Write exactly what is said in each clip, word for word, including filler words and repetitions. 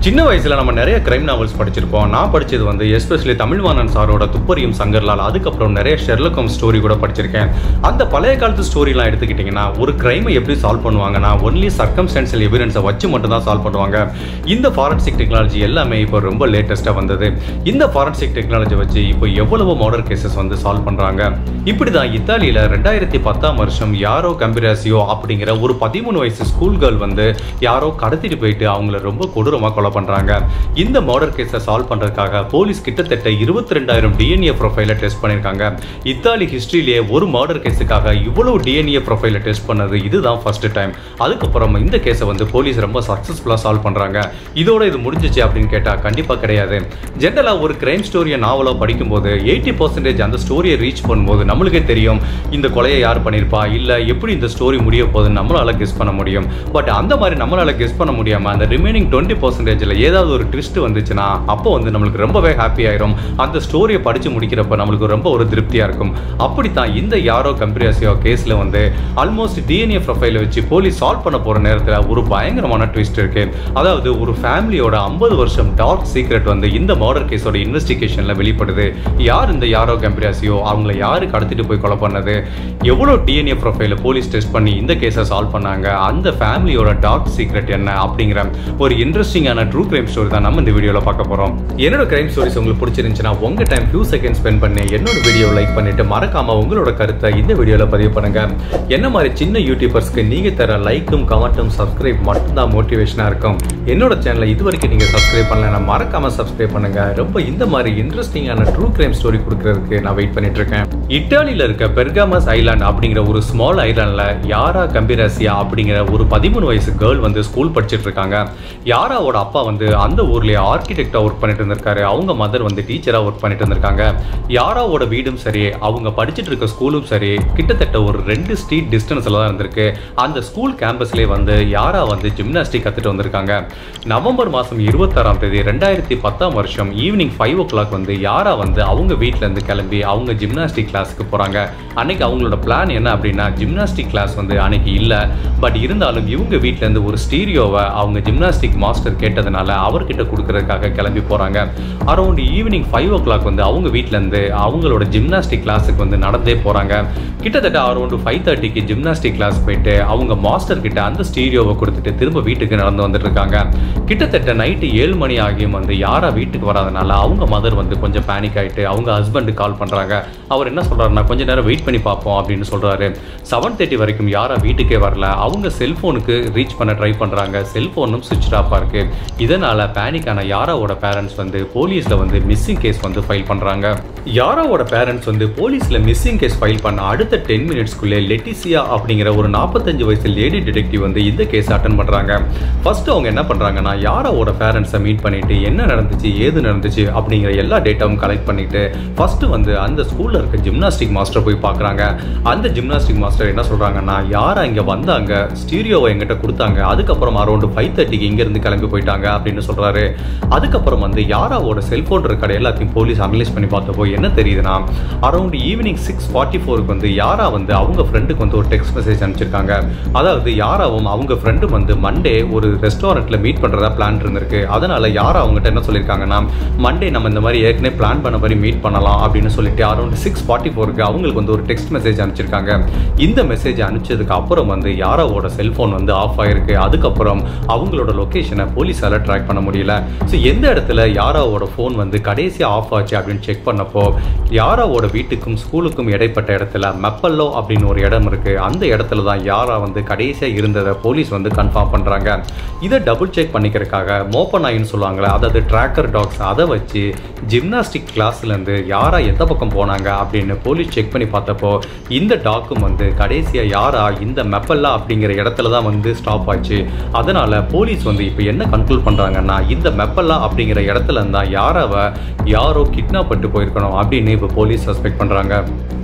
சின்ன வயசுல நம்ம நிறைய கிரைம் நாவல்ஸ் படிச்சிருப்போம். நான் படிச்சது வந்து எஸ்பெஷலி தமிழ்வாணன் சாரோட துப்பறியும் சங்கர்லால், அதுக்கப்புறம் நிறைய ஷெர்லக் ஹோம்ஸ் ஸ்டோரி கூட படிச்சிருக்கேன். அந்த பழைய காலத்து ஸ்டோரிலாம் எடுத்துக்கிட்டிங்கன்னா ஒரு கிரைமை எப்படி சால்வ் பண்ணுவாங்கன்னா ஒன்லி சர்க்கம்ஸ்டான்ஷியல் எவிடன்ஸை வச்சு மட்டும் தான் சால்வ் பண்ணுவாங்க. இந்த ஃபாரன்சிக் டெக்னாலஜி எல்லாமே இப்போ ரொம்ப லேட்டஸ்ட்டாக வந்தது. இந்த ஃபாரன்சிக் டெக்னாலஜி வச்சு இப்போ எவ்வளவோ மர்டர் கேசஸ் வந்து சால்வ் பண்ணுறாங்க. இப்படி தான் இத்தாலியில் ரெண்டாயிரத்தி பத்தாம் வருஷம் யாரோ கம்பிராசியோ அப்படிங்கிற ஒரு பதிமூணு வயசு ஸ்கூல் கேர்ள் வந்து யாரோ கடத்திட்டு போயிட்டு அவங்கள ரொம்ப கொடூரமாக கொலை பண்றாங்க. இந்த மர்டர் கேஸை சால்வ் பண்றதுக்காக போலீஸ் கிட்டத்தட்ட இருபத்தி ரெண்டாயிரம் டிஎன்ஏ ப்ரொஃபைலை டெஸ்ட் பண்ணிருக்காங்க. இத்தாலி ஹிஸ்டரியிலேயே ஒரு மர்டர் கேஸுக்காக இவ்வளவு டிஎன்ஏ ப்ரொஃபைலை டெஸ்ட் பண்ணது இதுதான் ஃபர்ஸ்ட் டைம். அதுக்கப்புறம் இந்த கேஸை வந்து போலீஸ் ரொம்ப சக்சஸ்ஃபுல்லா சால்வ் பண்றாங்க. இதோட இது முடிஞ்சிச்சு அப்படின்னு கேட்டா கண்டிப்பா கிடையாது. ஜெனரலா ஒரு கிரைம் ஸ்டோரியை நாவலோ படிக்கும்போது எயிட்டி பர்சன்டேஜ் அந்த ஸ்டோரியை ரீச் பண்ணும்போது நம்மளுக்கே தெரியும் இந்த கொலையை யார் பண்ணிருப்பா, இல்ல எப்படி இந்த ஸ்டோரி முடிய போகுதுன்னு நம்மளால கெஸ் பண்ண முடியும். பட் அந்த மாதிரி நம்மளால கெஸ் பண்ண முடியாம அந்த ரிமைனிங் டுவெண்ட்டி பர்சன்டேஜ் ஏதாவது ஒரு ட்விஸ்ட் வந்துச்சுன்னா அப்போ வந்து நம்மளுக்கு ரொம்பவே ஹாப்பி ஆயிரும். அந்த ஸ்டோரியை படிச்சு முடிக்கிறப்ப நம்மளுக்கு ரொம்ப ஒரு திருப்தியா இருக்கும். அப்படித்தான் இந்த யாரோ கம்பிராசியோ கேஸ்ல வந்து ஆல்மோஸ்ட் டிஎன்ஏ ப்ரொஃபைலை வச்சு போலீஸ் சால்வ் பண்ண போற நேரத்தில் ஒரு பயங்கரமான ட்விஸ்ட் இருக்கு. அதாவது ஒரு ஃபேமிலியோட ஐம்பது வருஷம் டார்க் சீக்ரெட் வந்து இந்த மர்டர் கேஸோட இன்வெஸ்டிகேஷன்ல வெளிப்படுது. யார் இந்த யாரோ கம்பிராசியோ, அவங்களை யாரு கடத்திட்டு போய் கொலை பண்ணது, எவ்வளவு டிஎன்ஏ ப்ரொஃபைல போலீஸ் டெஸ்ட் பண்ணி இந்த கேஸை சால்வ் பண்ணாங்க, அந்த ஃபேமிலியோட டார்க் சீக்ரெட் என்ன அப்படிங்கிற ஒரு இன்ட்ரெஸ்டிங்கான ட்ரூ கிரைம் ஸ்டோரி தான் நம்ம இந்த வீடியோல பார்க்க போறோம். என்னோட கிரைம் ஸ்டோரிஸ் உங்களுக்கு பிடிச்சிருந்துச்சுன்னா உங்க டைம் ஃபியூ செகண்ட் ஸ்பெண்ட் பண்ணி என்னோட வீடியோ லைக் பண்ணிட்டு மறக்காம உங்களோட கருத்தை இந்த வீடியோல பதிவு பண்ணுங்க. என்ன மாதிரி சின்ன யூடியூபர்ஸ்க்கு நீங்க தர லைக்கும் கமெண்ட்டும் சப்ஸ்கிரைப் மட்டும் தான் மோட்டிவேஷனா இருக்கும். என்னோட சேனலை இது வரைக்கும் நீங்க சப்ஸ்கிரைப் பண்ணலன்னா மறக்காம சப்ஸ்கிரைப் பண்ணுங்க. ரொம்ப இந்த மாதிரி இன்ட்ரெஸ்டிங்கான ட்ரூ கிரைம் ஸ்டோரி கொடுக்கறதுக்கு நான் வெயிட் பண்ணிட்டு இருக்கேன். இத்தாலியில இருக்க பெர்காமஸ் ஐலாண்ட் அப்படிங்கிற ஒரு ஸ்மால் ஐலாண்ட்ல யாரா கம்பிராசியா அப்படிங்கிற ஒரு பதிமூணு வயசு கேர்ள் வந்து ஸ்கூல் படிச்சிட்டு இருக்காங்க. யாராவோட அப்பா வந்து அந்த ஊர்லயே ஆர்கிடெக்டா ஒர்க் பண்ணிட்டு இருந்திருக்காரு. அவங்க மதர் வந்து டீச்சரா ஒர்க் பண்ணிட்டு இருந்திருக்காங்க. யாராவோட வீடும் சரி, அவங்க படிச்சுட்டு இருக்க ஸ்கூலும் சரி, கிட்டத்தட்ட ஒரு ரெண்டு ஸ்ட்ரீட் டிஸ்டன்ஸ்ல தான் இருந்திருக்கு. அந்த ஸ்கூல் கேம்பஸ்லேயே வந்து யாரா வந்து ஜிம்னாஸ்டிக் கத்துட்டு வந்திருக்காங்க. நவம்பர் மாசம் இருபத்தாறாம் தேதி ரெண்டாயிரத்தி பத்தாம் வருஷம் ஈவினிங் ஃபைவ் ஓ கிளாக் வந்து யாரா வந்து அவங்க வீட்டுல இருந்து கிளம்பி அவங்க ஜிம்னாஸ்டிக் கிளாஸ்க்கு போறாங்க. அன்னைக்கு அவங்களோட பிளான் என்ன அப்படின்னா ஜிம்னாஸ்டிக் கிளாஸ் வந்து அன்னைக்கு இல்ல. பட் இருந்தாலும் இவங்க வீட்டுல இருந்து ஒரு ஸ்டீரியோவை அவங்க ஜிம்னாஸ்டிக் மாஸ்டர் கேட்டதுனால அவர்கிட்ட கொடுக்கறதுக்காக கிளம்பி போறாங்க. Around evening five o'clock வந்து அவங்க வீட்டுல இருந்து அவங்களோட ஜிம்னாஸ்டிக் கிளாஸுக்கு வந்து நடந்தே போறாங்க. கிட்டத்தட்ட அரௌண்ட் ஃபைவ் தேர்ட்டிக்கு ஜிம்னாஸ்டிக் கிளாஸ் போயிட்டு அவங்க மாஸ்டர் கிட்ட அந்த ஸ்டீரியோவை கொடுத்துட்டு திரும்ப வீட்டுக்கு நடந்து வந்துட்டு இருக்காங்க. கிட்டத்தட்ட நைட்டு ஏழு மணி ஆகியும் வந்து யாரா வீட்டுக்கு வராதனால அவங்க மதர் வந்து கொஞ்சம் பேனிக் ஆயிட்டு அவங்க ஹஸ்பண்ட் கால் பண்றாங்க. அவர் என்ன சொல்றாருன்னா கொஞ்ச நேரம் வெயிட் பண்ணி பார்ப்போம் அப்படின்னு சொல்றாரு. செவன் தேர்ட்டி வரைக்கும் யாரா வீட்டுக்கே வரல. அவங்க செல்போனுக்கு ரீச் பண்ண ட்ரை பண்றாங்க. செல்போனும் சுவிட்ச் ஆஃபா இருக்கு. இதனால பேனிக்கான யாராவோட பேரண்ட்ஸ் வந்து போலீஸ்ல வந்து மிஸ்ஸிங் கேஸ் வந்து ஃபைல் பண்றாங்க. யாராவோட பேரண்ட்ஸ் வந்து போலீஸ்ல மிஸ்ஸிங் கேஸ் ஃபைல் பண்ண அடுத்த டென் மினிட்ஸ்க்குள்ளே லெட்டிசியா அப்படிங்கிற ஒரு நாற்பத்தஞ்சு வயசு லேடி டிடெக்டிவ் வந்து இந்த கேஸ் அட்டன் பண்றாங்க. ஃபர்ஸ்ட் அவங்க என்ன பண்றாங்கன்னா யாராவோட பேரண்ட்ஸை மீட் பண்ணிட்டு என்ன நடந்துச்சு ஏது நடந்துச்சு அப்படிங்கிற எல்லா டேட்டாவும் கலெக்ட் பண்ணிட்டு ஃபர்ஸ்ட் வந்து அந்த ஸ்கூல்ல இருக்க ஜிம்னாஸ்டிக் மாஸ்டர் போய் பாக்குறாங்க. அந்த ஜிம்னாஸ்டிக் மாஸ்டர் என்ன சொல்றாங்கன்னா யாரா இங்க வந்தாங்க, ஸ்டீரியோவை எங்கிட்ட கொடுத்தாங்க, அதுக்கப்புறம் அரௌண்ட் ஃபைவ் தேர்ட்டிக்கு இங்க இருந்து கிளம்பி போயிட்டாங்க அப்படின்னு சொல்றாரு. அதுக்கப்புறம் வந்து யாராவோட செல்போன் இருக்க எல்லாத்தையும் போலீஸ் அனலைஸ் பண்ணி பார்த்தப்போ என்ன தெரியுதுன்னா அரௌண்ட் ஈவினிங் சிக்ஸ் ஃபார்ட்டி ஃபோருக்கு வந்து யாரா வந்து அவங்க ஃப்ரெண்டுக்கு வந்து ஒரு டெக்ஸ்ட் மெசேஜ் அனுப்பிச்சிருக்காங்க. அதாவது யாராவும் அவங்க ஃப்ரெண்டு வந்து மண்டே ஒரு ரெஸ்டாரண்ட்ல மீட் பண்றதா பிளான் இருந்திருக்கு. அதனால யாரா அவங்ககிட்ட என்ன சொல்லியிருக்காங்கன்னா மண்டே நம்ம இந்த மாதிரி ஏற்கனவே பிளான் பண்ண மாதிரி மீட் பண்ணலாம் அப்படின்னு சொல்லிட்டு அரௌண்ட் சிக்ஸ் ஃபார்ட்டி ஃபோருக்கு அவங்களுக்கு வந்து ஒரு டெக்ஸ்ட் மெசேஜ் அனுப்பிச்சிருக்காங்க. இந்த மெசேஜ் அனுப்பிச்சதுக்கு அப்புறம் வந்து யாராவோட செல்போன் வந்து ஆஃப் ஆயிருக்கு. அதுக்கப்புறம் அவங்களோட லொகேஷனை போலீஸால ட்ராக் பண்ண முடியல. ஸோ எந்த இடத்துல யாராவோட ஃபோன் வந்து கடைசியா ஆஃப் ஆச்சு அப்படின்னு செக் பண்ணப்போ யாராவோட வீட்டுக்கும் ஸ்கூலுக்கும் இடைப்பட்ட இடத்துல மெப்பல்லோ அப்படின்னு ஒரு இடம் இருக்கு. அந்த இடத்துல தான் யாரா வந்து கடைசியா இருந்ததை போலீஸ் வந்து கன்ஃபார்ம் பண்றாங்க. இதை டபுள் செக் பண்ணிக்கிறதுக்காக மோப்பனாயின்னு சொல்லுவாங்களே, அதாவது ட்ராக்கர் டாக்ஸ், அதை வச்சு ஜிம்னாஸ்டிக் கிளாஸ்ல இருந்து யாரா எந்த பக்கம் போனாங்க அப்படின்னு போலீஸ் செக் பண்ணி பார்த்தப்போ இந்த டாக்கும் வந்து கடைசியா யாரா இந்த மெப்பல்லா அப்படிங்கிற இடத்துல தான் வந்து ஸ்டாப் ஆச்சு. அதனால போலீஸ் வந்து இப்போ என்ன கன்க்ளூட் பண்றாங்கன்னா இந்த மெப்பல்லா அப்படிங்கிற இடத்துல இருந்தா யாராவை யாரோ கிட்னாப் பண்ணிட்டு போயிருக்கணும் அப்படின்னு இப்போ போலீஸ் சஸ்பெக்ட் பண்றாங்க.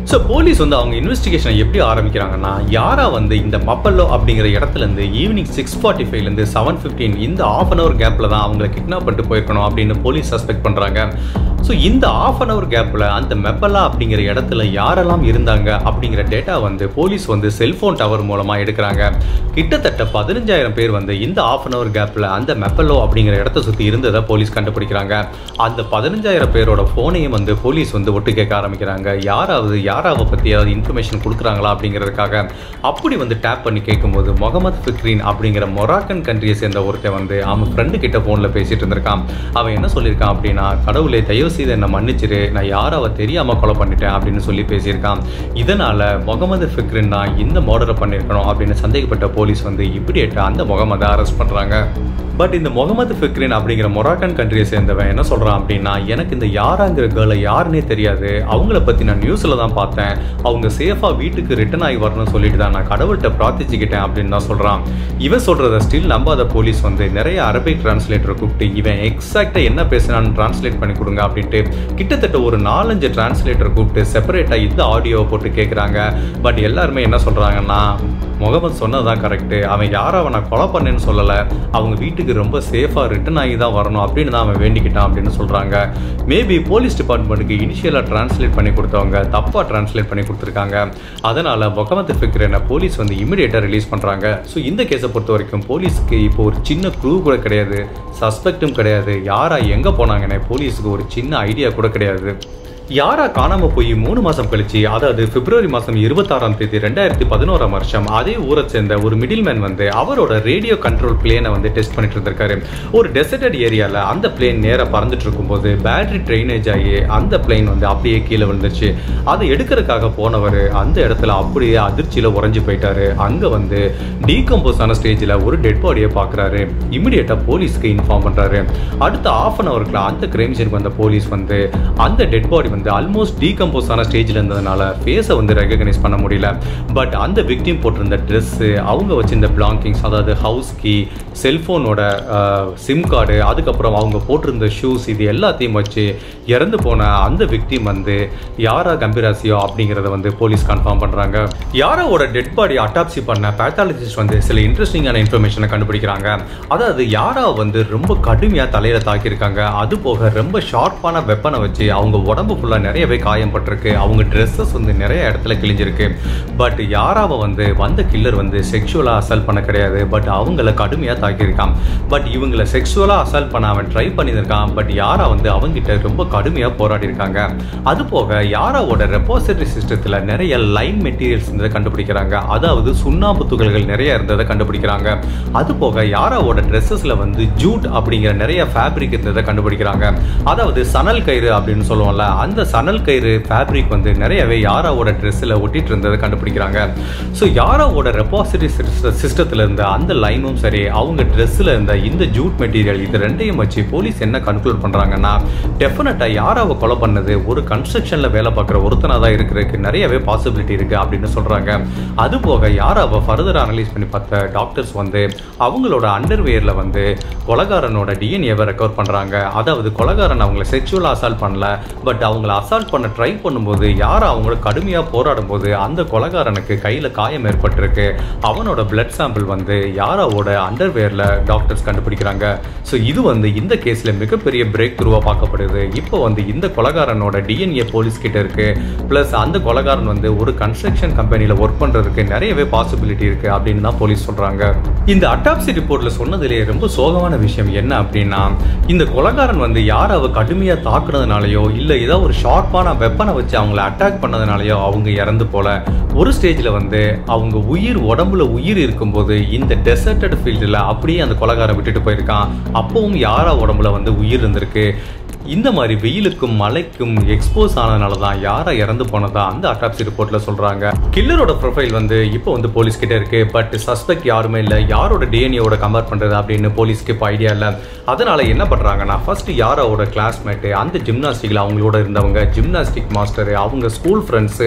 ஸோ போலீஸ் வந்து அவங்க இன்வெஸ்டிகேஷனை எப்படி ஆரம்பிக்கிறாங்கன்னா, யாரா வந்து இந்த மப்பல்லோ அப்படிங்கிற இடத்துல இருந்து ஈவினிங் சிக்ஸ் ஃபார்ட்டி ஃபைவ்லேருந்து செவன் ஃபிஃப்டீன் இந்த ஆஃப் அன் அவர் கேப்பில் தான் அவங்களை கிட்னாப் பண்ணிட்டு போயிருக்கணும் அப்படின்னு போலீஸ் சஸ்பெக்ட் பண்ணுறாங்க. ஸோ இந்த ஆஃப் அன் அவர் கேப்பில் அந்த மெப்பல்லா அப்படிங்கிற இடத்துல யாரெல்லாம் இருந்தாங்க அப்படிங்கிற டேட்டா வந்து போலீஸ் வந்து செல்ஃபோன் டவர் மூலமாக எடுக்கிறாங்க. கிட்டத்தட்ட பதினஞ்சாயிரம் பேர் வந்து இந்த ஆஃப் அன் அவர் கேப்பில் அந்த மெப்பல்லோ அப்படிங்கிற இடத்த சுற்றி இருந்ததை போலீஸ் கண்டுபிடிக்கிறாங்க. அந்த பதினஞ்சாயிரம் பேரோட ஃபோனையும் வந்து போலீஸ் வந்து ஒட்டு கேட்க ஆரம்பிக்கிறாங்க. யாராவது யாராவை பற்றி ஏதாவது இன்ஃபர்மேஷன் கொடுக்குறாங்களா அப்படிங்கிறதுக்காக அப்படி வந்து டேப் பண்ணி கேட்கும்போது முகமது ஃபிக்ரின் அப்படிங்கிற மொராக்கன் கண்ட்ரியை சேர்ந்த ஒருத்தன் வந்து அவன் ஃப்ரெண்டு கிட்ட ஃபோனில் பேசிட்டு இருந்திருக்கான். அவன் என்ன சொல்லியிருக்கான் அப்படின்னா, கடவுளை தயவு செய்து என்னை மன்னிச்சிரு, நான் யாராவை தெரியாமல் கொலை பண்ணிட்டேன் அப்படின்னு சொல்லி பேசியிருக்கான். இதனால் முகமது ஃபிக்ரின் தான் இந்த மர்டரை பண்ணியிருக்கணும் அப்படின்னு சந்தேகப்பட்ட போலீஸ் வந்து இப்படியேட்ட அந்த முகமதை அரெஸ்ட் பண்ணுறாங்க. பட் இந்த முகமது ஃபிக்ரின் அப்படிங்கிற மொராக்கன் கண்ட்ரியை சேர்ந்தவன் என்ன சொல்கிறான் அப்படின்னா, எனக்கு இந்த யாராங்கிற கேர்ளை யாருன்னே தெரியாது, அவங்கள பற்றி நான் நியூஸில் தான் பார்த்தேன், அவங்க சேஃபாக வீட்டுக்கு ரிட்டர்ன் ஆகி வரணும்னு சொல்லிட்டு தான் நான் கடவுள்கிட்ட பிரார்த்திச்சுக்கிட்டேன் அப்படின்னு தான் சொல்கிறான். இவன் சொல்கிறத ஸ்டில் நம்பாத போலீஸ் வந்து நிறைய அரபிக் டிரான்ஸ்லேட்டரை கூப்பிட்டு இவன் எக்ஸாக்டாக என்ன பேசுனான்னு டிரான்ஸ்லேட் பண்ணி கொடுங்க அப்படின்ட்டு கிட்டத்தட்ட ஒரு நாலஞ்சு டிரான்ஸ்லேட்டரை கூப்பிட்டு செப்பரேட்டாக இந்த ஆடியோவை போட்டு கேட்குறாங்க. பட் எல்லாருமே என்ன சொல்கிறாங்கன்னா, முகமது சொன்னதான் கரெக்டு, அவன் யாரை அவனை கொலை பண்ணேன்னு சொல்லலை, அவங்க வீட்டுக்கு ரொம்ப சேஃபாக ரிட்டர்ன் ஆகி தான் வரணும் அப்படின்னு தான் அவன் வேண்டிக்கிட்டான் அப்படின்னு சொல்கிறாங்க. மேபி போலீஸ் டிபார்ட்மெண்ட்டுக்கு இனிஷியலாக டிரான்ஸ்லேட் பண்ணி கொடுத்தவங்க தப்பாக டிரான்ஸ்லேட் பண்ணி கொடுத்துருக்காங்க. அதனால் முகமது ஃபிக்ரினை போலீஸ் வந்து இமிடியேட்டாக ரிலீஸ் பண்ணுறாங்க. ஸோ இந்த கேஸை பொறுத்த வரைக்கும் போலீஸுக்கு இப்போ ஒரு சின்ன க்ளூ கூட கிடையாது, சஸ்பெக்டும் கிடையாது, யாரா எங்கே போனாங்கன்னு போலீஸுக்கு ஒரு சின்ன ஐடியா கூட கிடையாது. யாரா காணாமல் போய் மூணு மாதம் கழிச்சு, அதாவது பிப்ரவரி மாதம் இருபத்தாறாம் தேதி ரெண்டாயிரத்தி பதினோராம் வருஷம் அதே ஊரை சேர்ந்த ஒரு மிடில் மேன் வந்து அவரோட ரேடியோ கண்ட்ரோல் பிளேனை வந்து டெஸ்ட் பண்ணிட்டு இருந்திருக்காரு. ஒரு டெசர்டட் ஏரியாவில் அந்த பிளேன் நேராக பறந்துட்டு இருக்கும்போது பேட்டரி ட்ரைனேஜ் ஆகி அந்த பிளேன் வந்து அப்படியே கீழே விழுந்துச்சு. அதை எடுக்கிறதுக்காக போனவர் அந்த இடத்துல அப்படியே அதிர்ச்சியில் உறைஞ்சி போயிட்டாரு. அங்கே வந்து டீகம்போஸ் ஆன ஸ்டேஜில் ஒரு டெட் பாடியை பார்க்குறாரு. இமிடியேட்டாக போலீஸ்க்கு இன்ஃபார்ம் பண்ணுறாரு. அடுத்த ஆஃப் அன் அவருக்குள்ள அந்த கிரைம் சீனுக்கு வந்த போலீஸ் வந்து அந்த டெட் பாடி வந்து ஆல்மோஸ்ட் டீகம்போஸ் ஆன ஸ்டேஜில் இருந்ததுனால ஃபேஸை வந்து ரெகக்னைஸ் பண்ண முடியல. பட் அந்த விக்டிம் போட்டிருந்த ட்ரெஸ்ஸு, அவங்க வச்சிருந்த பிளாங்கிங்ஸ், அதாவது ஹவுஸ் கீ, செல்ஃபோனோட சிம் கார்டு, அதுக்கப்புறம் அவங்க போட்டிருந்த ஷூஸ், இது எல்லாத்தையும் வச்சு இறந்து போன அந்த விக்டிம் வந்து யாரா கம்பிராசியோ அப்படிங்கிறத வந்து போலீஸ் கன்ஃபார்ம் பண்ணுறாங்க. யாராவோட டெட் பாடி அட்டாப்சி பண்ண பேத்தாலஜிஸ்ட் வந்து சில இன்ட்ரெஸ்டிங்கான இன்ஃபர்மேஷனை கண்டுபிடிக்கிறாங்க. அதாவது யாரா வந்து ரொம்ப கடுமையாக தலையில் தாக்கியிருக்காங்க. அது போக ரொம்ப ஷார்ப்பான வெப்பனை வச்சு அவங்க உடம்பு ஃபுல்லாக நிறையவே காயப்பட்டிருக்கு. அவங்க ட்ரெஸ்ஸஸ் வந்து நிறைய இடத்துல கிழிஞ்சிருக்கு. பட் யாராவை வந்து வந்த கில்லர் வந்து செக்ஷுவலாக அசால்ட் பண்ண கிடையாது, பட் அவங்கள கடுமையாக தாக்கியிருக்கான். பட் இவங்களை செக்ஷுவலாக அசால்ட் பண்ண அவன் ட்ரை பண்ணியிருக்கான். பட் யாரா வந்து அவங்கிட்ட ரொம்ப கடுமையாக போராடி இருக்காங்க. அது போக யாராவோட ரெபாசிட்டரி சிஸ்டத்தில் நிறைய லைன் மெட்டீரியல்ஸ் இருந்ததை கண்டுபிடிக்கிறாங்க. அதாவது சுண்ணாம்பு துகள்கள் நிறைய இருந்ததை கண்டுபிடிக்கிறாங்க. அது போக யாராவோட ட்ரெஸ்ஸஸில் வந்து ஜூட் அப்படிங்கிற நிறைய ஃபேப்ரிக் இருந்ததை கண்டுபிடிக்கிறாங்க. அதாவது சணல் கயிறு அப்படின்னு சொல்லுவோம்ல, அந்த சணல் கயிறு ஃபேப்ரிக் வந்து நிறையவே யாராவோட ட்ரெஸ்ஸில் ஒட்டிட்டு இருந்ததை கண்டுபிடிக்கிறாங்க. ஸோ யாராவோட ரெபாசிட்டரி சிஸ்டத்தில் இருந்த அந்த லைனும் சரி, அவங்க ட்ரெஸ்ஸில் இருந்த இந்த ஜூட் மெட்டீரியல், இது ரெண்டையும் வச்சு போலீஸ் என்ன கன்க்ளூட் பண்ணுறாங்கன்னா, டெஃபினட்டாக யாராவை கொலை பண்ணது ஒரு கன்ஸ்ட்ரக்ஷனில் வேலை பார்க்குற ஒருத்தனாக தான் இருக்கிறதுக்கு நிறையவே பாசிபிலிட்டி இருக்குது அப்படின்னு சொல்கிறாங்க. அது போக யாராவை ஃபர்தர் அனலைஸ் பண்ணி பார்த்த டாக்டர்ஸ் வந்து அவங்களோட அண்டர்வேரில் வந்து கொலைகாரனோட டிஎன்ஏவை ரெக்கவர் பண்ணுறாங்க. அதாவது கொலைகாரன் அவங்கள செக்ஷுவலாக அசால்ட் பண்ணல, பட் அவங்கள அசால்ட் பண்ண ட்ரை பண்ணும்போது யாரா அவங்கள கடுமையாக போராடும் போது அந்த கொலைகாரனுக்கு கையில் காயம் ஏற்பட்டிருக்கு. அவனோட பிளட் சாம்பிள் வந்து யாராவோட அண்டர்வேரில் டாக்டர்ஸ் கண்டுபிடிக்கிறாங்க. ஸோ இது வந்து இந்த கேஸில் மிகப்பெரிய பிரேக் த்ரூவாக பார்க்கப்படுது. இப்போ வந்து இந்த கொலைகாரனோட டிஎன்ஏ போலீஸ் கிட்ட இருக்கு. ப்ளஸ் அந்த கொலைகாரன் வந்து ஒரு கன்ஸ்ட்ரக்ஷன் கம்பெனியில் ஒர்க் பண்ணுறதுக்கு நிறையவே பாசிபிலிட்டி இருக்குது அப்படின்னு தான் போலீஸ் சொல்கிறாங்க. இந்த அட்டாப்சி ரிப்போர்ட்டில் சொன்னதுலேயே ரொம்ப சோகமான விஷயம் என்ன அப்படின்னா, இந்த கொலைகாரன் வந்து யாராவை கடுமையாக தாக்குனதுனாலையோ இல்லை ஏதாவது ஒரு ஷார்ப்பான வெப்பனை வச்சு அவங்கள அட்டாக் பண்ணதுனாலையோ அவங்க இறந்து போல. ஒரு ஸ்டேஜில் வந்து அவங்க உயிர் உடம்புல உயிர் இருக்கும்போது இந்த டெசர்டட் ஃபீல்டில் அப்படியே அந்த கொலைகாரன் விட்டுட்டு போயிருக்கான். அப்பவும் யாரா உடம்புல வந்து உயிர் இருந்திருக்கு. இந்த மாதிரி வெயிலுக்கும் மழைக்கும் எக்ஸ்போஸ் ஆனதுனால தான் யாரா இறந்து போனதா அந்த அட்டாப்சி ரிப்போர்ட்ல சொல்றாங்க. கில்லரோட ப்ரொஃபைல் வந்து இப்போ வந்து போலீஸ் கிட்ட இருக்கு. பட் சஸ்பெக்ட் யாருமே இல்லை. யாரோட டிஎன்ஏவோட கம்பேர் பண்றது அப்படின்னு போலீஸ்க்கு இப்போ ஐடியா இல்லை. அதனால என்ன பண்றாங்கன்னா, ஃபர்ஸ்ட் யாராவோட கிளாஸ்மேட்டு, அந்த ஜிம்னாஸ்டிக்ல அவங்களோட இருந்தவங்க, ஜிம்னாஸ்டிக் மாஸ்டர், அவங்க school friends,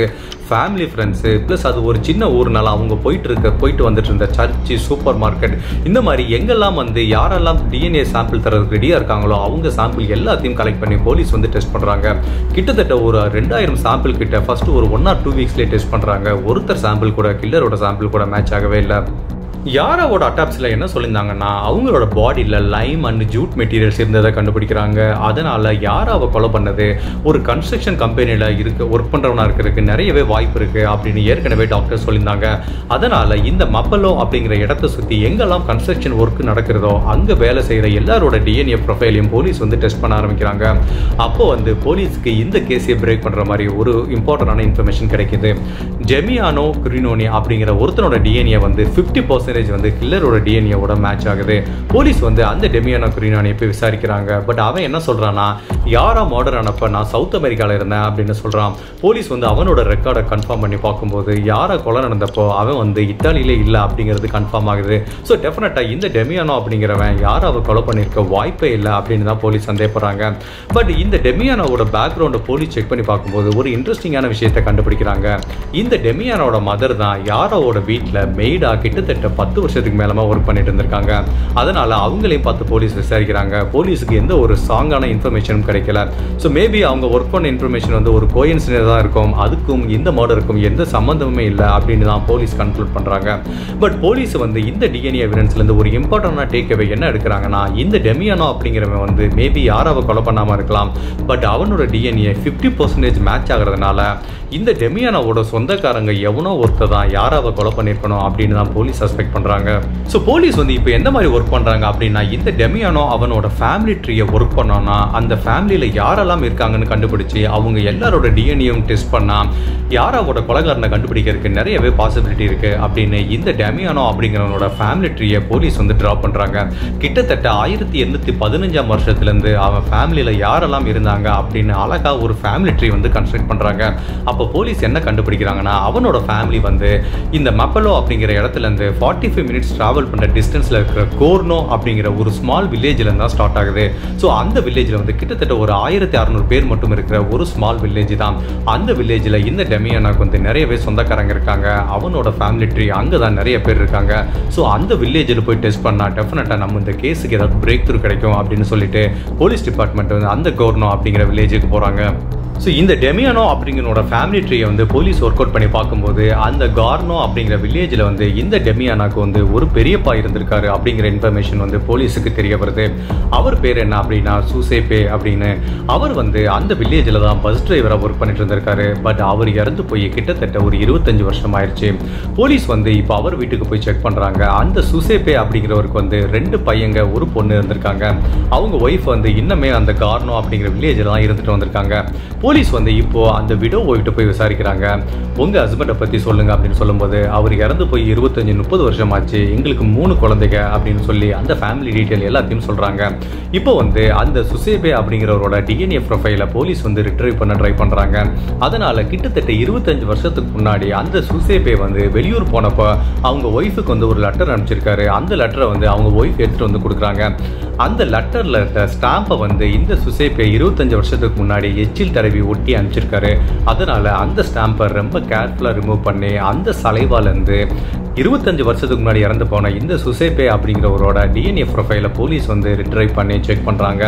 family friends plus அது ஒரு சின்ன ஊர்னால அவங்க போயிட்டு இருக்க போயிட்டு வந்துட்டு இருந்த சர்ச்சு, சூப்பர் மார்க்கெட், இந்த மாதிரி எங்கெல்லாம் வந்து யாரெல்லாம் டிஎன்ஏ சாம்பிள் தரதுக்கு ரெடியாக இருக்காங்களோ அவங்க சாம்பிள் எல்லாத்தையும் கலெக்ட் பண்ணி போலீஸ் வந்து டெஸ்ட் பண்ணுறாங்க. கிட்டத்தட்ட ஒரு ரெண்டாயிரம் சாம்பிள் கிட்ட ஃபர்ஸ்ட் ஒரு ஒன் ஆர் டூ வீக்ஸ்லேயே டெஸ்ட் பண்ணுறாங்க. ஒருத்தர் சாம்பிள் கூட கில்லரோட சாம்பிள் கூட மேட்ச் ஆகவே இல்லை. யாராவோட அட்டாப்ஸில் என்ன சொல்லியிருந்தாங்கன்னா அவங்களோட பாடியில் லைம் அண்ட் ஜூட் மெட்டீரியல்ஸ் இருந்ததை கண்டுபிடிக்கிறாங்க. அதனால் யாராவை கொலை பண்ணது ஒரு கன்ஸ்ட்ரக்ஷன் கம்பெனியில் இருக்க ஒர்க் பண்ணுறவனா இருக்கிறதுக்கு நிறையவே வாய்ப்பு இருக்குது அப்படின்னு ஏற்கனவே டாக்டர் சொல்லியிருந்தாங்க. அதனால் இந்த மப்பலோ அப்படிங்கிற இடத்த சுற்றி எங்கெல்லாம் கன்ஸ்ட்ரக்ஷன் ஒர்க் நடக்கிறதோ அங்கே வேலை செய்கிற எல்லாரோட டிஎன்ஏ ப்ரொஃபைலையும் போலீஸ் வந்து டெஸ்ட் பண்ண ஆரம்பிக்கிறாங்க. அப்போ வந்து போலீஸ்க்கு இந்த கேஸை பிரேக் பண்ணுற மாதிரி ஒரு இம்பார்ட்டண்டான இன்ஃபர்மேஷன் கிடைக்கிது. ஜெமியானோ கிரினோனி அப்படிங்கிற ஒருத்தனோட டிஎன்ஏ வந்து ஃபிஃப்டி பர்சன்ட் வந்து கில்லரோட டிஎன்ஏவோட மேட்ச் ஆகுது. போலீஸ் வந்து அந்த டெமியானோ கிரினோனியை போய் விசாரிக்கிறாங்க. பட் அவன் என்ன சொல்றானா, யாரா மர்டர் ஆனப்ப நான் சவுத் அமெரிக்காவில் இருந்தேன் அப்படின்னு சொல்றான். போலீஸ் வந்து அவனோட ரெக்கார்டை கன்ஃபார்ம் பண்ணி பார்க்கும்போது யாரா கொலை நடந்தப்போ அவன் வந்து இத்தாலியிலே இல்லை அப்படிங்கிறது கன்ஃபார்ம் ஆகுது. ஸோ டெஃபினட்டா இந்த டெமியானோ அப்படிங்கிறவன் யாராவை கொலை பண்ணியிருக்க வாய்ப்பே இல்லை அப்படின்னு தான் போலீஸ் சந்தேகப்படுறாங்க. பட் இந்த டெமியானோட பேக்ரவுண்டை போலீஸ் செக் பண்ணி பார்க்கும்போது ஒரு இன்ட்ரெஸ்டிங்கான விஷயத்தை கண்டுபிடிக்கிறாங்க. இந்த டெமியானோட மதர் தான் யாராவோட வீட்டில் மெய்டா கிட்டத்தட்ட பத்து வருஷத்துக்கு மேலமா ஒர்க் பண்ணிட்டு இருந்திருக்காங்க. அதனால அவங்களையும் பார்த்து போலீஸ் விசாரிக்கிறாங்க. போலீஸுக்கு எந்த ஒரு ஸ்ட்ராங்கான இன்ஃபர்மேஷனும் கிடைக்கல. ஸோ மேபி அவங்க ஒர்க் பண்ண இன்ஃபர்மேஷன் வந்து ஒரு கோயின்சிடென்ஸ் தான் இருக்கும், அதுக்கும் இந்த மர்டருக்கும் எந்த சம்பந்தமுமே இல்லை அப்படின்னு தான் போலீஸ் கன்க்ளூட் பண்றாங்க. பட் போலீஸ் வந்து இந்த டிஎன்ஏ எவிடன்ஸ்ல இருந்து ஒரு இம்பார்ட்டன்டான டேக் அவே என்ன எடுக்கிறாங்கன்னா, இந்த டெமியானோ அப்படிங்கிறவன் வந்து மேபி யாராவை கொலை பண்ணாம இருக்கலாம், பட் அவனோட டிஎன்ஏ ஃபிஃப்டி பர்சன்டேஜ் மேட்ச் ஆகிறதுனால இந்த டெமியானோட சொந்தக்காரங்க எவனோ ஒருத்தர் தான் யாராவை கொலை பண்ணியிருக்கணும் அப்படின்னு தான் போலீஸ் சஸ்பெக்ட் பண்றாங்க. ஸோ போலீஸ் வந்து இப்போ எந்த மாதிரி ஒர்க் பண்றாங்க அப்படின்னா, இந்த டெமியானோ அவனோட ஃபேமிலி ட்ரீயை ஒர்க் பண்ணோன்னா அந்த ஃபேமிலியில யாரெல்லாம் இருக்காங்கன்னு கண்டுபிடிச்சு அவங்க எல்லாரோட டிஎன்ஏயும் டெஸ்ட் பண்ணா யாராவோட கொலைகாரனை கண்டுபிடிக்கிறதுக்கு நிறையவே பாசிபிலிட்டி இருக்கு அப்படின்னு இந்த டெமியானோ அப்படிங்கிறவனோட ஃபேமிலி ட்ரீயை போலீஸ் வந்து டிரா பண்றாங்க. கிட்டத்தட்ட ஆயிரத்தி எண்ணூத்தி பதினஞ்சாம் வருஷத்துல இருந்து அவன் ஃபேமிலியில யாரெல்லாம் இருந்தாங்க அப்படின்னு அழகா ஒரு ஃபேமிலி ட்ரீ வந்து கன்ஸ்ட்ரக்ட் பண்றாங்க. அப்போ போலீஸ் என்ன கண்டுபிடிக்கிறாங்கன்னா, அவனோட ஃபேமிலி வந்து இந்த மப்பலோ அப்படிங்கிற இடத்துல இருந்து ஃபார்ட்டி ஃபைவ் மினிட்ஸ் டிராவல் பண்ணுற டிஸ்டன்ஸில் இருக்கிற கோர்னோ அப்படிங்கிற ஒரு ஸ்மால் வில்லேஜில் தான் ஸ்டார்ட் ஆகுது. ஸோ அந்த வில்லேஜில் வந்து கிட்டத்தட்ட ஒரு ஆயிரத்தி அறுநூறு பேர் மட்டும் இருக்கிற ஒரு ஸ்மால் வில்லேஜ் தான். அந்த வில்லேஜில் இந்த டெமியானாக்கு வந்து நிறையவே சொந்தக்காரங்க இருக்காங்க. அவனோட ஃபேமிலி ட்ரீ அங்கே தான் நிறைய பேர் இருக்காங்க. ஸோ அந்த வில்லேஜில் போய் டெஸ்ட் பண்ணால் டெஃபினட்டாக நம்ம இந்த கேஸுக்கு ஏதாவது பிரேக் த்ரூ கிடைக்கும் அப்படின்னு சொல்லிட்டு போலீஸ் டிபார்ட்மெண்ட் வந்து அந்த கோர்னோ அப்படிங்கிற வில்லேஜுக்கு போகிறாங்க. ஸோ இந்த டெமியானோ அப்படிங்கிறோட ஃபேமிலி ட்ரீயை வந்து போலீஸ் ஒர்க் அவுட் பண்ணி பார்க்கும்போது அந்த கார்னோ அப்படிங்கிற வில்லேஜில் வந்து இந்த டெமியானாக்கு வந்து ஒரு பெரியப்பா இருந்திருக்காரு அப்படிங்கிற இன்ஃபர்மேஷன் வந்து போலீஸுக்கு தெரிய வருது. அவர் பேர் என்ன அப்படின்னா சூசேபே அப்படின்னு. அவர் வந்து அந்த வில்லேஜில் தான் பஸ் டிரைவராக ஒர்க் பண்ணிட்டு இருந்திருக்காரு. பட் அவர் இறந்து போய் கிட்டத்தட்ட ஒரு இருபத்தஞ்சு வருஷம் ஆயிடுச்சு. போலீஸ் வந்து இப்போ அவர் வீட்டுக்கு போய் செக் பண்ணுறாங்க. அந்த சூசேபே அப்படிங்கிறவருக்கு வந்து ரெண்டு பையங்க ஒரு பொண்ணு இருந்திருக்காங்க. அவங்க ஒய்ஃப் வந்து இன்னமே அந்த கார்னோ அப்படிங்கிற வில்லேஜில் தான் இருந்துட்டு வந்திருக்காங்க. போலீஸ் வந்து இப்போ அந்த விடோ போயிட்டு போய் விசாரிக்கிறாங்க. உங்க ஹஸ்பண்டை பத்தி சொல்லுங்க அப்படின்னு சொல்லும்போது அவர் இறந்து போய் இருபத்தஞ்சு முப்பது வருஷம் ஆச்சு, எங்களுக்கு மூணு குழந்தைங்க அப்படின்னு சொல்லி அந்த ஃபேமிலி டீட்டெயில் எல்லாத்தையும் சொல்றாங்க. இப்போ வந்து அந்த சுசேபே அப்படிங்கிறவரோட டிஎன்ஏ ப்ரொஃபைலை போலீஸ் வந்து ரிட்ரைவ் பண்ண ட்ரை பண்றாங்க. அதனால கிட்டத்தட்ட இருபத்தஞ்சு வருஷத்துக்கு முன்னாடி அந்த சுசேபே வந்து வெளியூர் போனப்போ அவங்க ஒய்ஃபுக்கு வந்து ஒரு லெட்டர் அனுப்பிச்சிருக்காரு. அந்த லெட்டரை வந்து அவங்க ஒய்ஃப் எடுத்துட்டு வந்து கொடுக்குறாங்க. அந்த லெட்டர்ல இருக்க ஸ்டாம்பை வந்து இந்த சுசேபே இருபத்தஞ்சு வருஷத்துக்கு முன்னாடி எச்சில் தடவி ஒட்டி அனுப்பிச்சிருக்காரு. அதனால அந்த ஸ்டாம்பை ரொம்ப கேர்ஃபுல்லாக ரிமூவ் பண்ணி அந்த சலைவாலேருந்து இருபத்தஞ்சு வருஷத்துக்கு முன்னாடி இறந்து போன இந்த சுசேபே அப்படிங்கிறவரோட டிஎன்ஏ ப்ரொஃபைலை போலீஸ் வந்து ரிட்ரைவ் பண்ணி செக் பண்ணுறாங்க.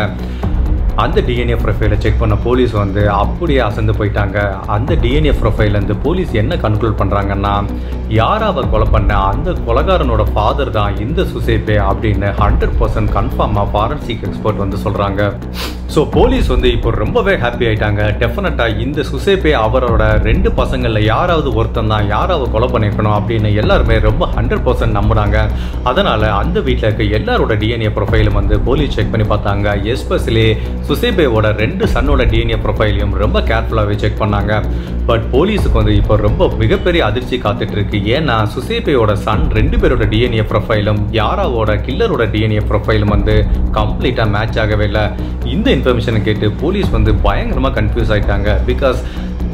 அந்த டிஎன்ஏ ப்ரொஃபைலை செக் பண்ண போலீஸ் வந்து அப்படியே அசந்து போயிட்டாங்க. அந்த டிஎன்ஏ ப்ரொஃபைலேருந்து போலீஸ் என்ன கன்க்ளூட் பண்ணுறாங்கன்னா, யாராவை கொலை பண்ண அந்த கொலைகாரனோட ஃபாதர் தான் இந்த சுசேபே அப்படின்னு ஹண்ட்ரட் பர்சன்ட் கன்ஃபார்மாக ஃபாரன்சிக் எக்ஸ்பர்ட் வந்து சொல்கிறாங்க. ஸோ போலீஸ் வந்து இப்போ ரொம்பவே ஹாப்பி ஆயிட்டாங்க. டெஃபினட்டாக இந்த சுசேபே அவரோட ரெண்டு பசங்களில் யாராவது ஒருத்தன் தான் யாராவது கொலை பண்ணியிருக்கணும் அப்படின்னு எல்லாருமே ரொம்ப ஹண்ட்ரட் பர்சன்ட் நம்புறாங்க. அதனால் அந்த வீட்டில் இருக்க எல்லாரோட டிஎன்ஏ ப்ரொஃபைலும் வந்து போலீஸ் செக் பண்ணி பார்த்தாங்க. எஸ்பெஷலி சுசேபேவோட ரெண்டு சன்னோட டிஎன்ஏ ப்ரொஃபைலையும் ரொம்ப கேர்ஃபுல்லாகவே செக் பண்ணாங்க. பட் போலீஸுக்கு வந்து இப்போ ரொம்ப மிகப்பெரிய அதிர்ச்சி காத்துட்டு இருக்கு. ஏன்னா சுசேபேயோட சன் ரெண்டு பேரோட டிஎன்ஏ ப்ரொஃபைலும் யாராவோட கில்லரோட டிஎன்ஏ ப்ரொஃபைலும் வந்து கம்ப்ளீட்டாக மேட்ச் ஆகவே இல்லை. இந்த இன்ஃபர்மேஷனை கேட்டு போலீஸ் வந்து பயங்கரமாக கன்ஃபியூஸ் ஆகிட்டாங்க. பிகாஸ்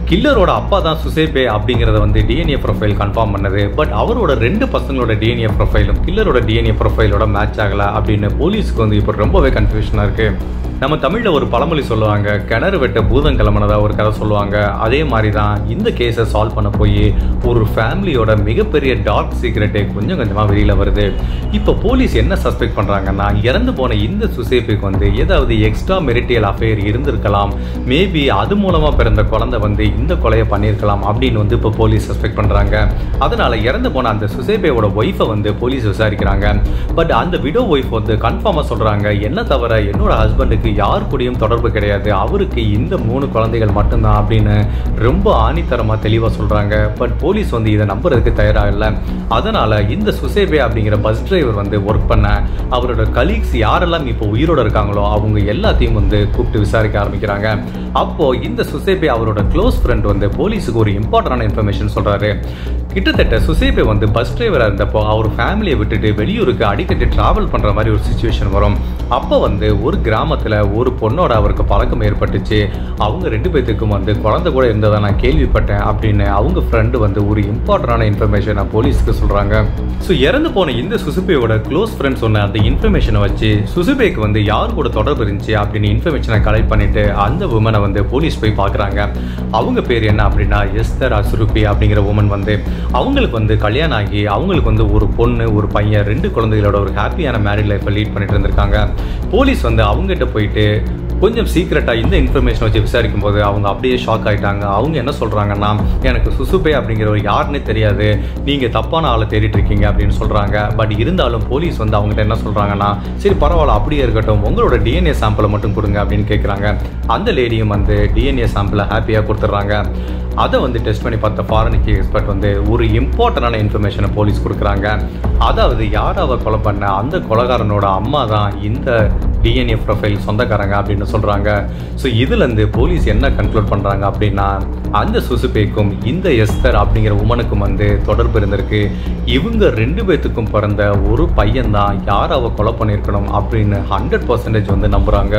கில்லரோட அப்பா தான் சுசேபே அப்படிங்கிறத வந்து டிஎன்ஏ ப்ரொஃபைல் கன்ஃபார்ம் பண்ணது. பட் அவரோட ரெண்டு பசங்களோட டிஎன்ஏ ப்ரொஃபைலும் கில்லரோட டிஎன்ஏ ப்ரொஃபைலோட மேட்ச் ஆகலை அப்படின்னு போலீஸுக்கு வந்து இப்போ ரொம்பவே கன்ஃபியூஷனாக இருக்குது. நம்ம தமிழில் ஒரு பழமொழி சொல்லுவாங்க, கிணறு வெட்ட பூதம் கிளம்புனதா ஒரு கதை சொல்லுவாங்க. அதே மாதிரி தான் இந்த கேஸை சால்வ் பண்ண போய் ஒரு ஃபேமிலியோட மிகப்பெரிய டார்க் சீக்ரெட்டே கொஞ்சம் கொஞ்சமாக வெளியில் வருது. இப்போ போலீஸ் என்ன சஸ்பெக்ட் பண்ணுறாங்கன்னா, இறந்து போன இந்த சுசேபுக்கு வந்து ஏதாவது எக்ஸ்ட்ரா மெரிட்டியல் அஃபேர் இருந்திருக்கலாம், மேபி அது மூலமாக பிறந்த குழந்தை வந்து இந்த கொலையை பண்ணியிருக்கலாம் அப்படின்னு வந்து இப்போ போலீஸ் சஸ்பெக்ட் பண்ணுறாங்க. அதனால் இறந்து போன அந்த சுசேபேவோட ஒய்ஃபை வந்து போலீஸ் விசாரிக்கிறாங்க. பட் அந்த விடோ ஒய்ஃப் வந்து கன்ஃபார்மாக சொல்கிறாங்க, என்ன தவிர என்னோட ஹஸ்பண்டுக்கு யார் கூடயும் தொடர்பு கிடையாது, அவருக்கு இந்த மூணு குழந்தைகள் மட்டும்தான் அப்படின்னு ரொம்ப ஆணித்தரமாக தெளிவாக சொல்கிறாங்க. பட் போலீஸ் வந்து இதை நம்புறதுக்கு தயாராக இல்லை. அதனால் இந்த சுசேபே அப்படிங்கிற பஸ் டிரைவர் வந்து ஒர்க் பண்ண அவரோட கலீக்ஸ் யாரெல்லாம் இப்போ உயிரோடு இருக்காங்களோ அவங்க எல்லாத்தையும் வந்து கூப்பிட்டு விசாரிக்க ஆரம்பிக்கிறாங்க. அப்போது இந்த சுசேபே அவரோட க்ளோஸ் ஃப்ரெண்ட் வந்து போலீஸுக்கு ஒரு இம்பார்ட்டண்டான இன்ஃபர்மேஷன் சொல்கிறாரு. கிட்டத்தட்ட சுசேபே வந்து பஸ் டிரைவராக இருந்தப்போ அவர் ஃபேமிலியை விட்டுட்டு வெளியூருக்கு அடிக்கடி ட்ராவல் பண்ணுற மாதிரி ஒரு சுச்சுவேஷன் வரும். அப்போ வந்து ஒரு கிராமத்தில் ஒரு பொண்ணோட அவருக்கு பழக்கம் ஏற்பட்டுச்சு. அவங்க ரெண்டு பேர்த்துக்கும் வந்து குழந்தை கூட இருந்ததை நான் கேள்விப்பட்டேன் அப்படின்னு அவங்க ஃப்ரெண்டு வந்து ஒரு இம்பார்ட்டண்டான இன்ஃபர்மேஷனை போலீஸ்க்கு சொல்கிறாங்க. ஸோ இறந்து போன இந்த சுசுபேயோட க்ளோஸ் ஃப்ரெண்ட் சொன்ன அந்த இன்ஃபர்மேஷனை வச்சு சுசுபேக்கு வந்து யார் கூட தொடர்பு இருந்துச்சு அப்படின்னு இன்ஃபர்மேஷனை கலெக்ட் பண்ணிட்டு அந்த உமனை வந்து போலீஸ் போய் பார்க்குறாங்க. அவங்க பேர் என்ன அப்படின்னா எஸ்தர் அசுருபி அப்படிங்கிற உமன் வந்து அவங்களுக்கு வந்து கல்யாணம் ஆகி அவங்களுக்கு வந்து ஒரு பொண்ணு ஒரு பையன் ரெண்டு குழந்தைகளோட ஒரு ஹாப்பியான மேரிட் லைஃப்பை லீட் பண்ணிட்டு இருந்திருக்காங்க. போலீஸ் வந்து அவங்ககிட்ட போயிட்டு கொஞ்சம் சீக்கிரட்டாக இந்த இன்ஃபர்மேஷன் வச்சு விசாரிக்கும் போது அவங்க அப்படியே ஷாக் ஆகிட்டாங்க. அவங்க என்ன சொல்கிறாங்கன்னா, எனக்கு சுசுபே அப்படிங்கிறவர் யாருன்னே தெரியாது, நீங்கள் தப்பான ஆளை தேடிட்டு இருக்கீங்க அப்படின்னு சொல்கிறாங்க. பட் இருந்தாலும் போலீஸ் வந்து அவங்ககிட்ட என்ன சொல்கிறாங்கன்னா, சரி பரவாயில்ல அப்படியே இருக்கட்டும், உங்களோட டிஎன்ஏ சாம்பிளை மட்டும் கொடுங்க அப்படின்னு கேட்குறாங்க. அந்த லேடியும் வந்து டிஎன்ஏ சாம்பிளை ஹாப்பியாக கொடுத்துட்றாங்க. அதை வந்து டெஸ்ட் பண்ணி பார்த்த ஃபாரனிக் எக்ஸ்பர்ட் வந்து ஒரு இம்பார்ட்டண்டான இன்ஃபர்மேஷனை போலீஸ் கொடுக்குறாங்க. அதாவது யாராவை கொலை பண்ண அந்த கொலைகாரனோட அம்மா தான் இந்த டிஎன்ஏ ப்ரொஃபைல் சொந்தக்காரங்க அப்படின்னு சொல்கிறாங்க. ஸோ இதுலேருந்து போலீஸ் என்ன கன்க்ளூட் பண்ணுறாங்க அப்படின்னா, அந்த சுசுபேக்கும் இந்த எஸ்தர் அப்படிங்கிற உமனுக்கும் வந்து தொடர்பு இருந்திருக்கு. இவங்க ரெண்டு பேர்த்துக்கும் பிறந்த ஒரு பையன் தான் யாராவை கொலை பண்ணியிருக்கணும் அப்படின்னு ஹண்ட்ரட் பர்சன்டேஜ் வந்து நம்புகிறாங்க.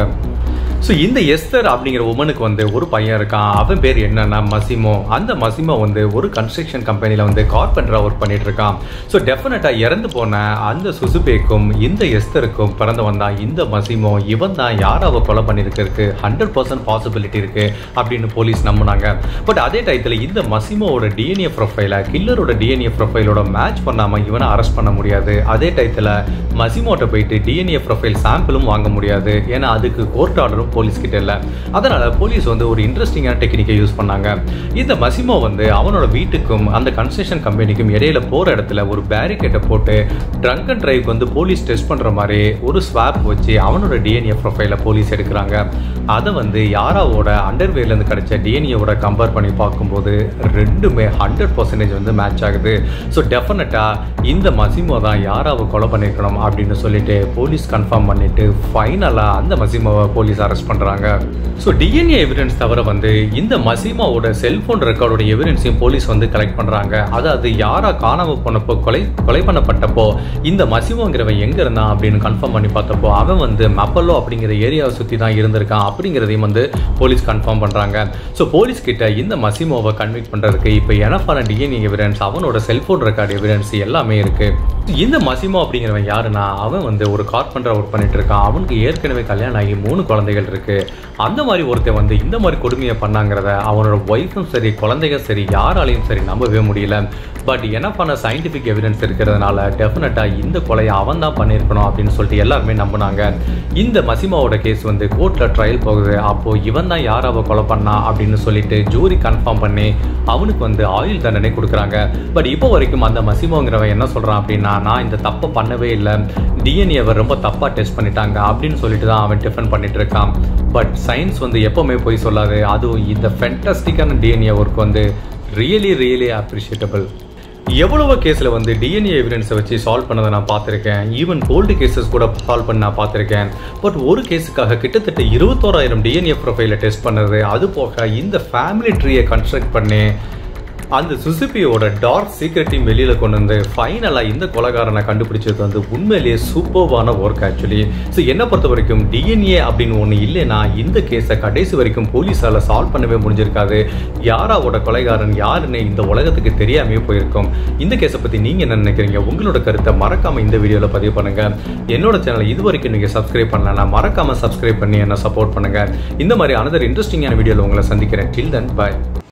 ஸோ இந்த எஸ்தர் அப்படிங்கிற உமனுக்கு வந்து ஒரு பையன் இருக்கான். அவன் பேர் என்னன்னா மசிமோ. அந்த மசிமோ வந்து ஒரு கன்ஸ்ட்ரக்ஷன் கம்பெனியில் வந்து கார்பெண்டராக ஒர்க் பண்ணிட்டு இருக்கான். ஸோ டெஃபினட்டாக இறந்து போன அந்த சுசுபேக்கும் இந்த எஸ்தருக்கும் பிறந்தவன் தான் இந்த மசிமோ. இவன் தான் யாராவை கொலை பண்ணியிருக்கிறதுக்கு ஹண்ட்ரட் பர்சன்ட் பாசிபிலிட்டி இருக்கு அப்படின்னு போலீஸ் நம்பினாங்க. பட் அதே டயத்தில் இந்த மசிமோவோட டிஎன்ஏ ப்ரொஃபைலை கில்லரோட டிஎன்ஏ ப்ரொஃபைலோட மேட்ச் பண்ணாமல் இவனை அரெஸ்ட் பண்ண முடியாது. அதே டயத்தில் மசிமோட்ட போயிட்டு டிஎன்ஏ ப்ரொஃபைல் சாம்பிளும் வாங்க முடியாது. ஏன்னா அதுக்கு கோர்ட் ஆர்டரும் போலீஸ் கிட்ட இல்லை. அதனால போலீஸ் வந்து ஒரு இன்ட்ரெஸ்டிங்கான டெக்னிக்கை யூஸ் பண்ணாங்க. இந்த மசிமோ வந்து அவனோட வீட்டுக்கும் அந்த கன்ஸ்ட்ரக்ஷன் கம்பெனிக்கும் இடையில போற இடத்துல ஒரு பேரிகேட்டை போட்டு ட்ரங்க் அண்ட் டிரைவ் வந்து போலீஸ் டெஸ்ட் பண்ற மாதிரி ஒரு ஸ்வாப் வச்சு அவனோட டிஎன்ஏ ப்ரொஃபைலை போலீஸ் எடுக்கிறாங்க. அதை வந்து யாராவோட அண்டர்வேர்ல இருந்து கிடைச்ச டிஎன்ஏவோட கம்பேர் பண்ணி பார்க்கும்போது ரெண்டுமே ஹண்ட்ரட் பர்சன்டேஜ் வந்து மேட்ச் ஆகுது. ஸோ டெஃபினட்டா இந்த மசிமோ தான் யாராவை கொலை பண்ணிருக்கணும் அப்படின்னு சொல்லிட்டு போலீஸ் கன்ஃபார்ம் பண்ணிட்டு ஃபைனலா அந்த மசிமோவை போலீஸ் அரெஸ்ட் பண்றாங்க. ஸோ டிஎன்ஏ எவிடன்ஸ் தவிர வந்து இந்த மசிமாவோட செல்போன் ரெக்கார்டோட எவிடன்ஸையும் போலீஸ் வந்து கலெக்ட் பண்றாங்க. அதாவது யாரா காணாம போனப்போ கொலை கொலை பண்ணப்பட்டப்போ இந்த மசிமோங்கிறவன் எங்க இருந்தான் அப்படின்னு கன்ஃபார்ம் பண்ணி பார்த்தப்போ அவன் வந்து மப்பல்லோ அப்படிங்கிற ஏரியாவை சுற்றி தான் இருந்திருக்கான் அப்படிங்கிறதையும் வந்து போலீஸ் கன்ஃபார்ம் பண்றாங்க. ஸோ போலீஸ் கிட்ட இந்த மசிமோவை கன்விக்ட் பண்றதுக்கு இப்போ எனஃபான டிஎன்ஏ எவிடன்ஸ் அவனோட செல்போன் ரெக்கார்டு எவிடன்ஸ் எல்லாமே இருக்கு. இந்த மசிமோ அப்படிங்கிறவன் யாருன்னா, அவன் வந்து ஒரு கார்பெண்டரா ஒர்க் பண்ணிட்டு இருக்கான். அவனுக்கு ஏற்கனவே கல்யாணம் ஆகி மூணு குழந்தைகள் இருக்கு. அந்த மாதிரி ஒருத்தன் வந்து இந்த மாதிரி கொடுமையை பண்ணாங்கிறத அவனோட ஒய்ஃபும் சரி குழந்தைங்க சரி யாராலையும் சரி நம்பவே முடியல. பட் எனப்பான சயின்டிஃபிக் எவிடன்ஸ் இருக்கிறதுனால டெஃபினட்டா இந்த கொலையை அவன் தான் பண்ணியிருக்கணும் அப்படின்னு சொல்லிட்டு எல்லாருமே நம்பினாங்க. இந்த மசிமாவோட கேஸ் வந்து கோர்ட்ல ட்ரையல் போகுது. அப்போ இவன் தான் யாராவை கொலை பண்ணா அப்படின்னு சொல்லிட்டு ஜூரி கன்ஃபார்ம் பண்ணி அவனுக்கு வந்து ஆயுள் தண்டனை கொடுக்குறாங்க. பட் இப்போ வரைக்கும் அந்த மசிமோங்கிறவன் என்ன சொல்றான் அப்படின்னா, நான் இந்த தப்பை பண்ணவே இல்லை, டிஎன்ஏவை ரொம்ப தப்பா டெஸ்ட் பண்ணிட்டாங்க அப்படின்னு சொல்லிட்டு தான் அவன் டிஃபெண்ட் பண்ணிட்டு இருக்கான். பட் சயின்ஸ் வந்து எப்பவுமே போய் சொல்லாது. அதுவும் இந்த ஃபென்டாஸ்டிக்கான டிஎன்ஏ ஒர்க் வந்து ரியலி ரியலி அப்ரிஷியேட்டபிள். எவ்வளவோ கேஸில் வந்து டிஎன்ஏ எவிடன்ஸை வச்சு சால்வ் பண்ணதை நான் பார்த்துருக்கேன். ஈவன் கோல்டு கேசஸ் கூட சால்வ் பண்ண நான் பார்த்துருக்கேன். பட் ஒரு கேஸுக்காக கிட்டத்தட்ட இருபத்தோராயிரம் டிஎன்ஏ ப்ரொஃபைலை டெஸ்ட் பண்ணுறது, அது போக இந்த ஃபேமிலி ட்ரீயை கன்ஸ்ட்ரக்ட் பண்ணி அந்த சுசுபியோட டார்க் சீக்ரெட்டையும் வெளியில கொண்டு வந்து ஃபைனலா இந்த கொலைகாரனை கண்டுபிடிச்சது வந்து உண்மையிலேயே சூப்பர்வான ஒர்க் ஆக்சுவலி. ஸோ என்ன பொறுத்த வரைக்கும் டிஎன்ஏ அப்படின்னு ஒன்று இல்லைன்னா இந்த கேஸை கடைசி வரைக்கும் போலீஸால சால்வ் பண்ணவே முடிஞ்சிருக்காது. யாராவோட கொலைகாரன் யாருன்னு இந்த உலகத்துக்கு தெரியாமே போயிருக்கும். இந்த கேஸை பத்தி நீங்க என்ன நினைக்கிறீங்க? உங்களோட கருத்தை மறக்காம இந்த வீடியோல பதிவு பண்ணுங்க. என்னோட சேனல் இது வரைக்கும் நீங்க சப்ஸ்கிரைப் பண்ணலன்னா மறக்காம சப்ஸ்கிரைப் பண்ணி என்ன சப்போர்ட் பண்ணுங்க. இந்த மாதிரி அனதர் இன்ட்ரெஸ்டிங்கான வீடியோல உங்களை சந்திக்கிறேன். Till then by.